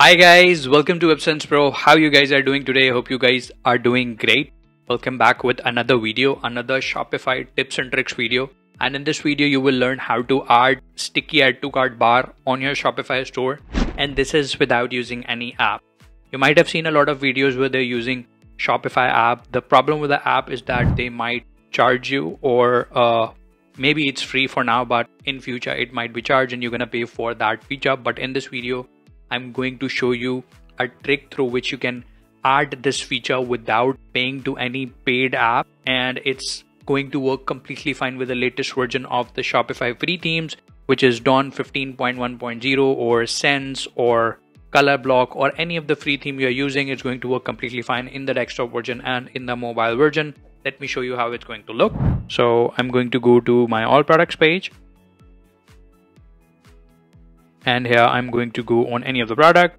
Hi guys, welcome to IPSense Pro. How you guys are doing today? I hope you guys are doing great. Welcome back with another video, another Shopify tips and tricks video. And in this video, you will learn how to add sticky add to cart bar on your Shopify store. And this is without using any app. You might have seen a lot of videos where they're using Shopify app. The problem with the app is that they might charge you, or maybe it's free for now, but in future it might be charged and you're gonna pay for that feature. But in this video, I'm going to show you a trick through which you can add this feature without paying to any paid app, and it's going to work completely fine with the latest version of the Shopify free themes, which is Dawn 15.1.0 or Sense or Colorblock or any of the free theme you're using. It's going to work completely fine in the desktop version and in the mobile version. Let me show you how it's going to look. So I'm going to go to my all products page. And here I'm going to go on any of the product.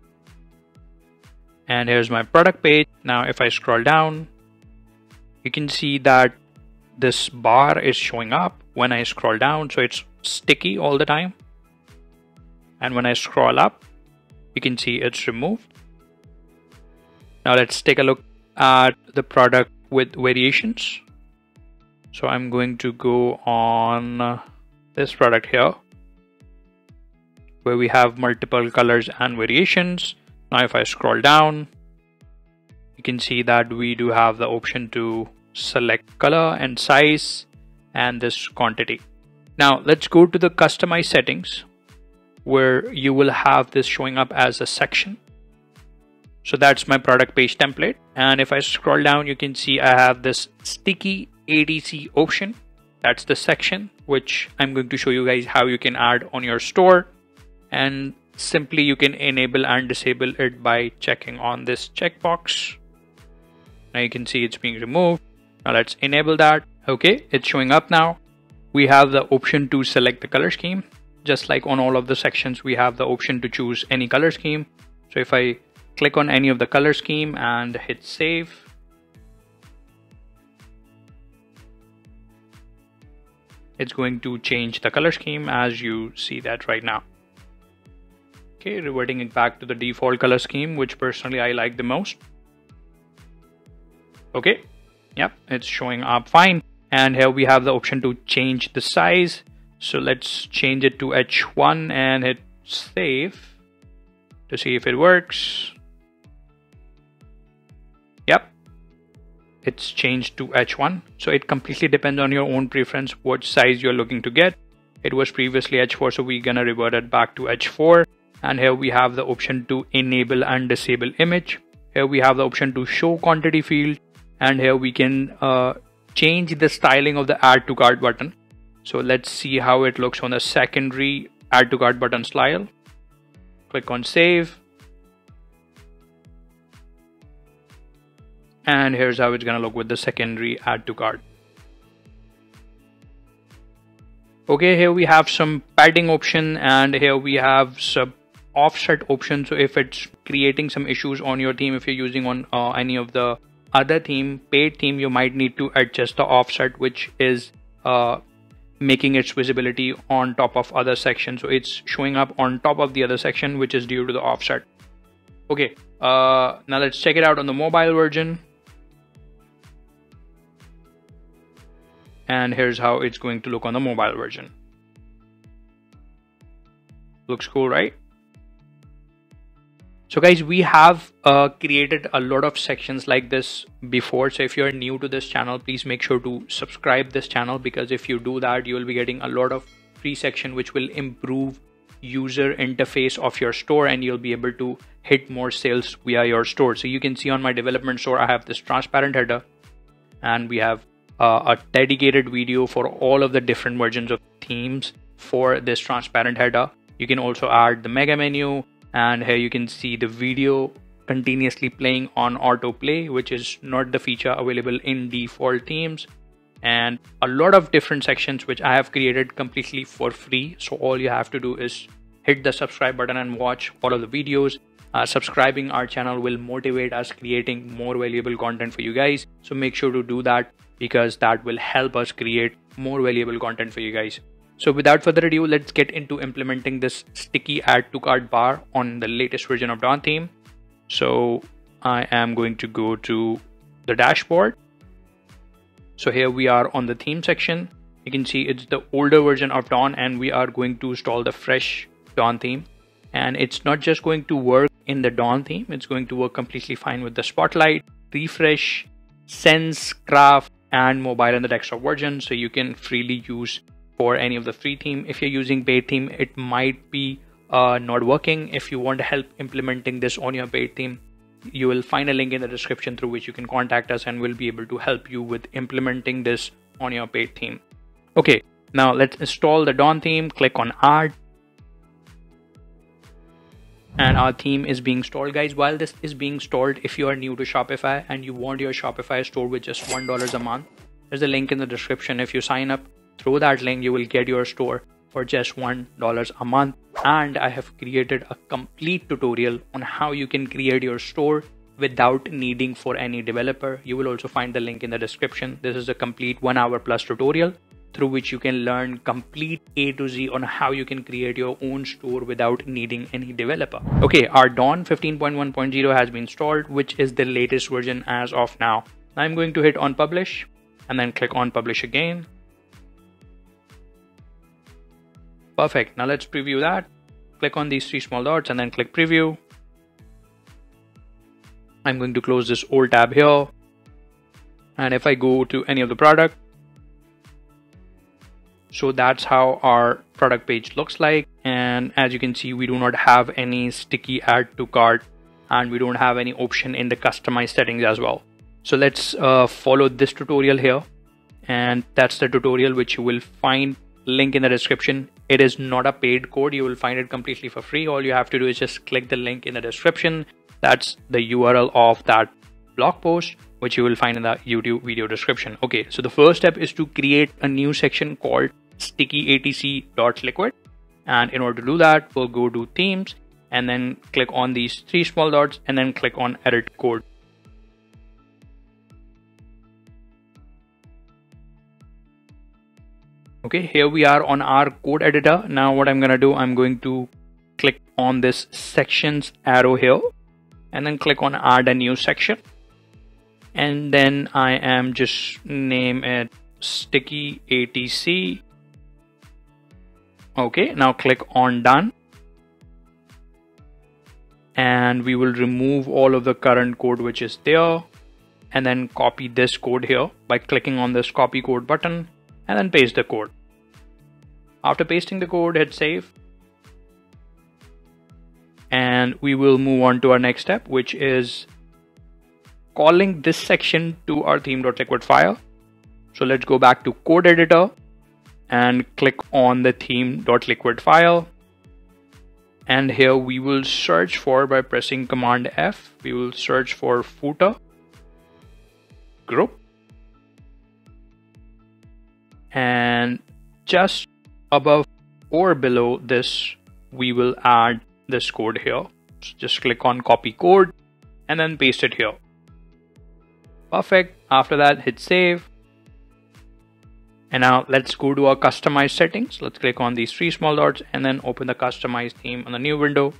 And here's my product page. Now, if I scroll down, you can see that this bar is showing up when I scroll down. So it's sticky all the time. And when I scroll up, you can see it's removed. Now let's take a look at the product with variations. So I'm going to go on this product here, where we have multiple colors and variations. Now if I scroll down, you can see that we do have the option to select color and size and this quantity. Now let's go to the customize settings, where you will have this showing up as a section. So that's my product page template. And if I scroll down, you can see I have this sticky ADC option. That's the section which I'm going to show you guys how you can add on your store. And simply you can enable and disable it by checking on this checkbox. Now you can see it's being removed. Now let's enable that. Okay, it's showing up now. We have the option to select the color scheme. Just like on all of the sections, we have the option to choose any color scheme. So if I click on any of the color scheme and hit save, it's going to change the color scheme as you see that right now. Okay, reverting it back to the default color scheme, which personally I like the most. Okay, yep, it's showing up fine. And here we have the option to change the size. So let's change it to H1 and hit save to see if it works. Yep, it's changed to H1. So it completely depends on your own preference what size you're looking to get. It was previously H4, so we're gonna revert it back to H4. And here we have the option to enable and disable image. Here we have the option to show quantity field. And here we can change the styling of the add to cart button. So let's see how it looks on the secondary add to cart button style. Click on save. And here's how it's gonna look with the secondary add to cart. Okay, here we have some padding option, and here we have some offset option. So if it's creating some issues on your theme, if you're using on any of the other theme, paid theme, you might need to adjust the offset, which is making its visibility on top of other sections. So it's showing up on top of the other section, which is due to the offset. Okay, now let's check it out on the mobile version. And here's how it's going to look on the mobile version. Looks cool, right? So guys, we have created a lot of sections like this before. So if you're new to this channel, please make sure to subscribe this channel, because if you do that, you will be getting a lot of free section which will improve user interface of your store, and you'll be able to hit more sales via your store. So you can see on my development store, I have this transparent header, and we have a dedicated video for all of the different versions of themes for this transparent header. You can also add the mega menu. And here you can see the video continuously playing on autoplay, which is not the feature available in default themes, and a lot of different sections which I have created completely for free. So all you have to do is hit the subscribe button and watch all of the videos. Subscribing our channel will motivate us creating more valuable content for you guys. So make sure to do that, because that will help us create more valuable content for you guys. So without further ado, let's get into implementing this sticky add to cart bar on the latest version of Dawn theme. So I am going to go to the dashboard. So here we are on the theme section. You can see it's the older version of Dawn, and we are going to install the fresh Dawn theme. And it's not just going to work in the Dawn theme, it's going to work completely fine with the Spotlight, Refresh, Sense, Craft, and mobile and the desktop version. So you can freely use for any of the free theme. If you're using paid theme, it might be not working. If you want help implementing this on your paid theme, you will find a link in the description through which you can contact us, and we'll be able to help you with implementing this on your paid theme. Okay, now let's install the Dawn theme. Click on Add. And our theme is being installed, guys. While this is being installed, if you are new to Shopify and you want your Shopify store with just $1 a month, there's a link in the description. If you sign up through that link, you will get your store for just $1 a month. And I have created a complete tutorial on how you can create your store without needing for any developer. You will also find the link in the description. This is a complete 1 hour plus tutorial through which you can learn complete A to Z on how you can create your own store without needing any developer. Okay, our Dawn 15.1.0 has been installed, which is the latest version as of now. I'm going to hit on publish and then click on publish again. Perfect. Now let's preview that. Click on these 3 small dots and then click preview. I'm going to close this old tab here. And if I go to any of the product, so that's how our product page looks like. And as you can see, we do not have any sticky add to cart, and we don't have any option in the customized settings as well. So let's follow this tutorial here. And that's the tutorial which you will find link in the description. It is not a paid code. You will find it completely for free. All you have to do is just click the link in the description. That's the URL of that blog post, which you will find in the YouTube video description. Okay, so the first step is to create a new section called stickyatc.liquid. And in order to do that, we'll go to themes and then click on these 3 small dots and then click on edit code. Okay, here we are on our code editor. Now what I'm going to do, I'm going to click on this sections arrow here and then click on add a new section. And then I am just name it sticky ATC. Okay, now click on done. And we will remove all of the current code which is there. And then copy this code here by clicking on this copy code button and then paste the code. After pasting the code, hit save. And we will move on to our next step, which is calling this section to our theme.liquid file. So let's go back to code editor and click on the theme.liquid file. And here we will search for, by pressing Command F, we will search for footer group. And just above or below this, we will add this code here. So just click on copy code and then paste it here. Perfect. After that, hit save. And now let's go to our customized settings. Let's click on these 3 small dots and then open the customized theme on the new window.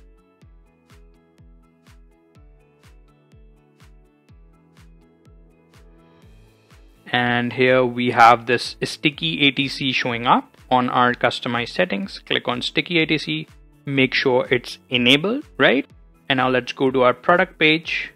And here we have this sticky ATC showing up on our customized settings. Click on sticky ATC, make sure it's enabled, right? And now let's go to our product page.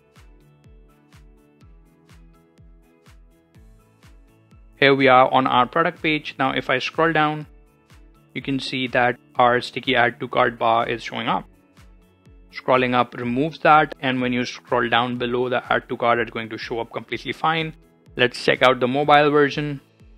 Here we are on our product page. Now if I scroll down, you can see that our sticky add to cart bar is showing up. Scrolling up removes that, and when you scroll down below, the add to cart is going to show up completely fine. Let's check out the mobile version.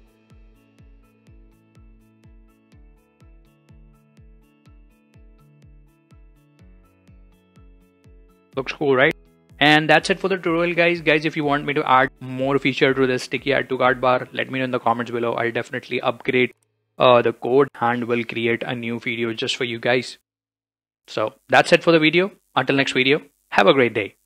Looks cool, right? And that's it for the tutorial, guys. If you want me to add more feature to this sticky add to cart bar, let me know in the comments below. I'll definitely upgrade the code and will create a new video just for you guys. So that's it for the video. Until next video, have a great day.